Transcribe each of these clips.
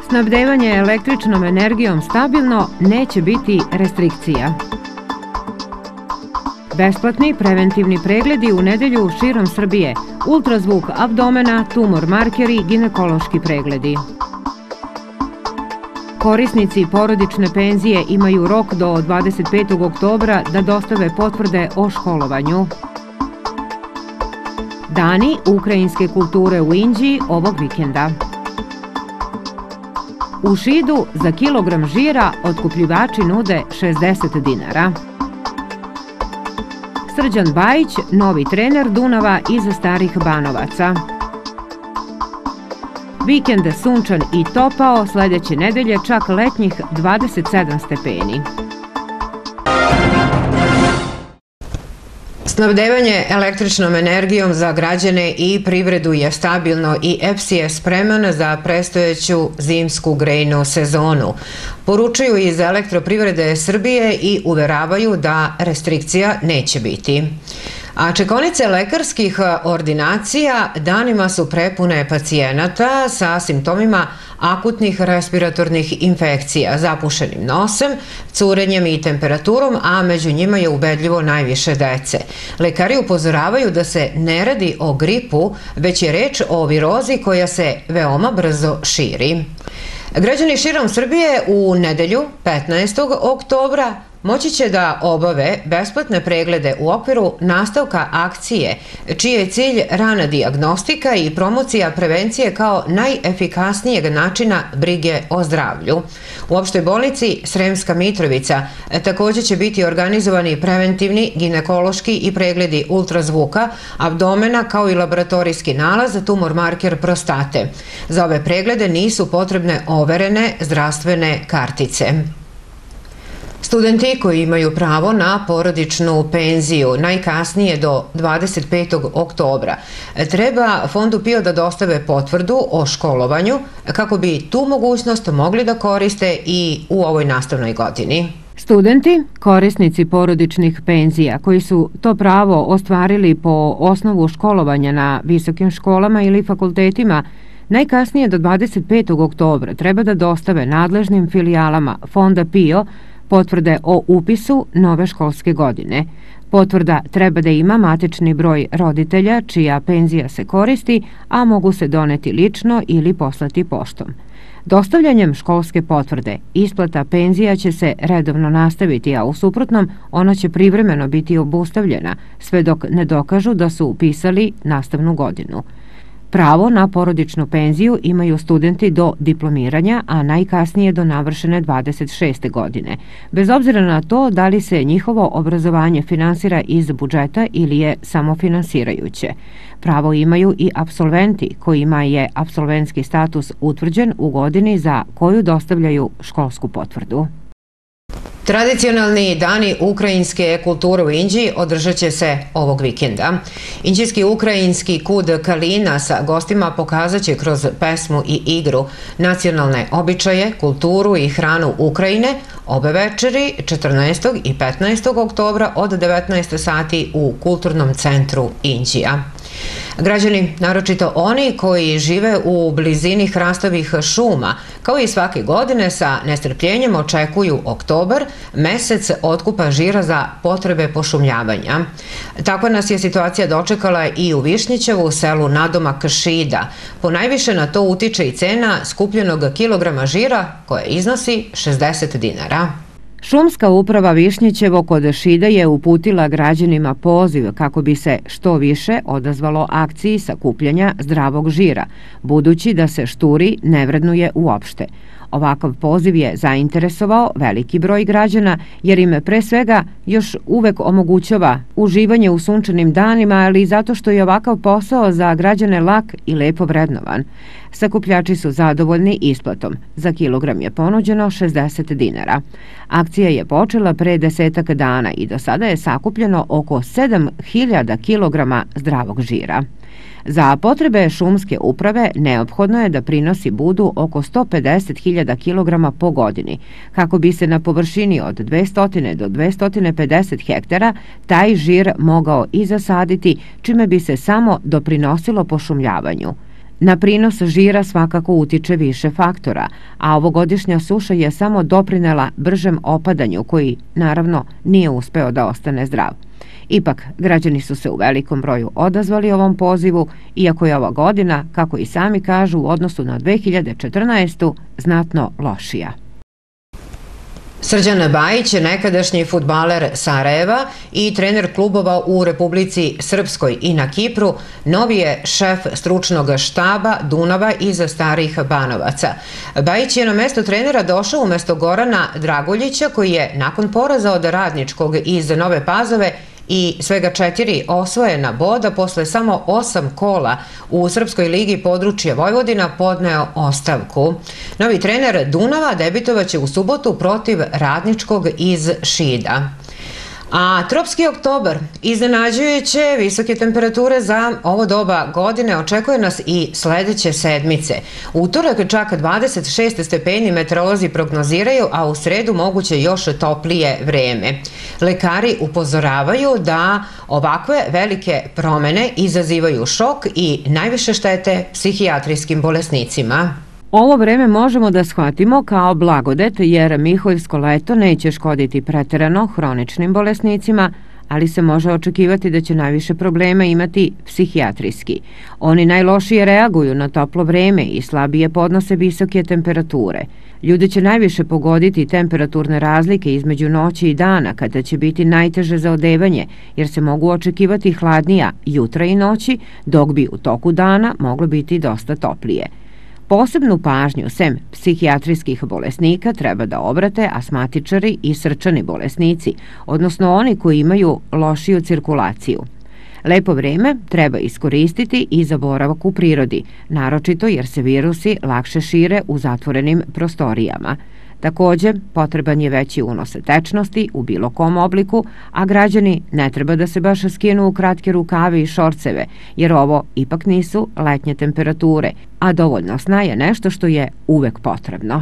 Snabdevanje električnom energijom stabilno, neće biti restrikcija. Besplatni preventivni pregledi u nedelju širom Srbije, ultrazvuk abdomena, tumor markeri, ginekološki pregledi. Korisnici porodične penzije imaju rok do 25. oktobra da dostave potvrde o školovanju. Dani ukrajinske kulture u Inđiji ovog vikenda. U Šidu za kilogram žira otkupljivači nude 60 dinara. Srđan Bajić, novi trener Dunava iz Starih Banovaca. Vikend sunčan i topao, sledeće nedelje čak letnjih 27 stepeni. Snabdevanje električnom energijom za građane i privredu je stabilno i EPS je spreman za predstojeću zimsku grejnu sezonu. Poručuju iz Elektroprivrede Srbije i uveravaju da restrikcija neće biti. A čekonice lekarskih ordinacija danima su prepune pacijenata sa simptomima akutnih respiratornih infekcija, zapušenim nosem, curenjem i temperaturom, a među njima je ubedljivo najviše dece. Lekari upozoravaju da se ne radi o gripu, već je reč o virozi koja se veoma brzo širi. Građani širom Srbije u nedelju 15. oktobra moći će da obave besplatne preglede u okviru nastavka akcije, čiji je cilj rana dijagnostika i promocija prevencije kao najefikasnijeg načina brige o zdravlju. U opštoj bolnici Sremska Mitrovica također će biti organizovani preventivni, ginekološki i pregledi ultrazvuka, abdomena kao i laboratorijski nalaz, tumor marker prostate. Za ove preglede nisu potrebne overene zdravstvene kartice. Studenti koji imaju pravo na porodičnu penziju najkasnije do 25. oktobra treba Fondu PIO da dostave potvrdu o školovanju kako bi tu mogućnost mogli da koriste i u ovoj nastavnoj godini. Studenti, korisnici porodičnih penzija koji su to pravo ostvarili po osnovu školovanja na visokim školama ili fakultetima, najkasnije do 25. oktobra treba da dostave nadležnim filijalama Fonda PIO potvrde o upisu nove školske godine. Potvrda treba da ima matični broj roditelja čija penzija se koristi, a mogu se doneti lično ili poslati poštom. Dostavljanjem školske potvrde isplata penzija će se redovno nastaviti, a u suprotnom ona će privremeno biti obustavljena sve dok ne dokažu da su upisali nastavnu godinu. Pravo na porodičnu penziju imaju studenti do diplomiranja, a najkasnije do navršene 26. godine, bez obzira na to da li se njihovo obrazovanje finansira iz budžeta ili je samofinansirajuće. Pravo imaju i apsolventi kojima je apsolventski status utvrđen u godini za koju dostavljaju školsku potvrdu. Tradicionalni dani ukrajinske kulture u Inđiji održat će se ovog vikenda. Inđijski ukrajinski kud Kalina sa gostima pokazat će kroz pesmu i igru nacionalne običaje, kulturu i hranu Ukrajine obe večeri 14. i 15. oktobra od 19 sati u Kulturnom centru Inđija. Građani, naročito oni koji žive u blizini hrastovih šuma, kao i svake godine sa nestrpljenjem očekuju oktobar, mesec otkupa žira za potrebe pošumljavanja. Takva nas je situacija dočekala i u Višnjićevu, selu nadomak Šida. Ponajviše na to utiče i cena skupljenog kilograma žira koja iznosi 60 dinara. Šumska uprava Višnjićevo kod Šida je uputila građanima poziv kako bi se što više odazvalo akciji sakupljanja zdravog žira, budući da se šturi ne vrednuje uopšte. Ovakav poziv je zainteresovao veliki broj građana jer im pre svega još uvek omogućava uživanje u sunčanim danima, ali i zato što je ovakav posao za građane lak i lepo vrednovan. Sakupljači su zadovoljni isplatom. Za kilogram je ponuđeno 60 dinara. Akcija je počela pre 10 dana i do sada je sakupljeno oko 7000 kilograma zdravog žira. Za potrebe šumske uprave neophodno je da prinosi budu oko 150.000 kilograma po godini, kako bi se na površini od 200 do 250 hektara taj žir mogao i zasaditi, čime bi se samo doprinosilo pošumljavanju. Na prinos žira svakako utiče više faktora, a ovogodišnja suša je samo doprinela bržem opadanju koji, naravno, nije uspeo da ostane zdrav. Ipak, građani su se u velikom broju odazvali ovom pozivu, iako je ova godina, kako i sami kažu, u odnosu na 2014. znatno lošija. Srđan Bajić je nekadašnji fudbaler Sarajeva i trener klubova u Republici Srpskoj i na Kipru, novi je šef stručnog štaba Dunava iz Starih Banovaca. Bajić je na mesto trenera došao umesto Gorana Draguljića, koji je nakon poraza od Radničkog iz Nove Pazove i svega 4 osvojena boda posle samo 8 kola u Srpskoj ligi područja Vojvodina podneo ostavku. Novi trener Dunava debitovaće u subotu protiv Radničkog iz Šida. A tropski oktobar, iznenađujuće visoke temperature za ovo doba godine, očekuje nas i sledeće sedmice. U utorak čak 26 stepeni meteorolozi prognoziraju, a u sredu moguće još toplije vreme. Lekari upozoravaju da ovakve velike promene izazivaju šok i najviše štete psihijatrijskim bolesnicima. Ovo vreme možemo da shvatimo kao blagodet jer miholjsko leto neće škoditi preterano hroničnim bolesnicima, ali se može očekivati da će najviše problema imati psihijatrijski. Oni najlošije reaguju na toplo vreme i slabije podnose visoke temperature. Ljude će najviše pogoditi temperaturne razlike između noći i dana kada će biti najteže za odevanje jer se mogu očekivati hladnija jutra i noći, dok bi u toku dana moglo biti dosta toplije. Posebnu pažnju, sem psihijatrijskih bolesnika, treba da obrate asmatičari i srčani bolesnici, odnosno oni koji imaju lošiju cirkulaciju. Lepo vreme treba iskoristiti i za boravak u prirodi, naročito jer se virusi lakše šire u zatvorenim prostorijama. Također, potreban je veći unos tečnosti u bilo kom obliku, a građani ne treba da se baš skinu u kratke rukave i šorceve, jer ovo ipak nisu letnje temperature, a dovoljno sna je nešto što je uvek potrebno.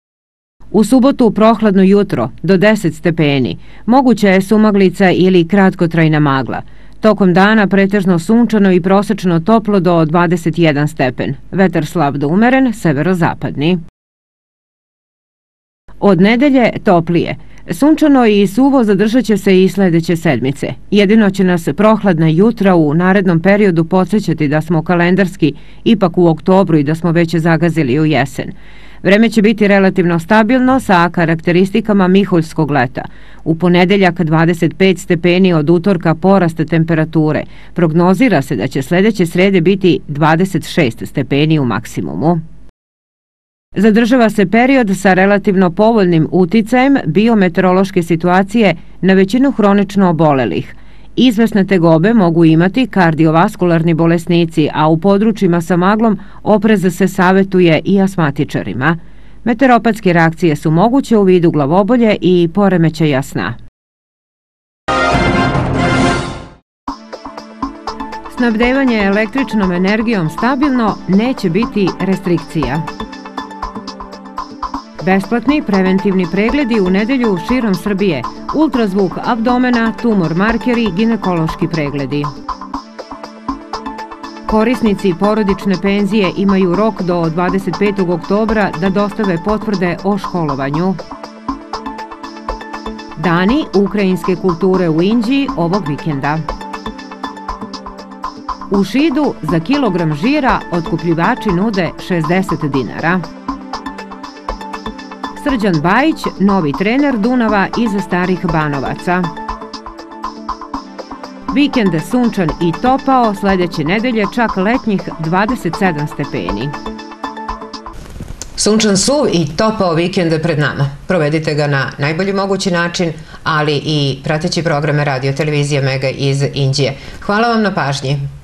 U subotu prohladno jutro do 10 stepeni, moguća je sumaglica ili kratkotrajna magla. Tokom dana pretežno sunčano i prosečno toplo do 21 stepen, vetar slab do umeren, severozapadni. Od nedelje toplije. Sunčano i suvo zadržat će se i sledeće sedmice. Jedino će nas prohladna jutra u narednom periodu podsjećati da smo kalendarski ipak u oktobru i da smo već zagazili u jesen. Vreme će biti relativno stabilno sa karakteristikama miholjskog leta. U ponedeljak 25 stepeni, od utorka porast temperature. Prognozira se da će sledeće srede biti 26 stepeni u maksimumu. Zadržava se period sa relativno povoljnim uticajem biometeorološke situacije na većinu hronično obolelih. Izvesne tegobe mogu imati kardiovaskularni bolesnici, a u područjima sa maglom oprez se savetuje i asmatičarima. Meteoropatske reakcije su moguće u vidu glavobolje i poremećaja sna. Snabdevanje električnom energijom stabilno, neće biti restrikcija. Besplatni preventivni pregledi u nedelju širom Srbije, ultrazvuk abdomena, tumor markeri, ginekološki pregledi. Korisnici porodične penzije imaju rok do 25. oktobra da dostave potvrde o školovanju. Dani ukrajinske kulture u Inđiji ovog vikenda. U Šidu za kilogram žira otkupljivači nude 60 dinara. Srđan Bajić, novi trener Dunava iz Starih Banovaca. Vikend sunčan i topao, sledeće nedelje čak letnjih 27 stepeni. Sunčan suv i topao vikend pred nama. Provedite ga na najbolji mogući način, ali i prateći programe radio televizije Mega iz Inđije. Hvala vam na pažnji.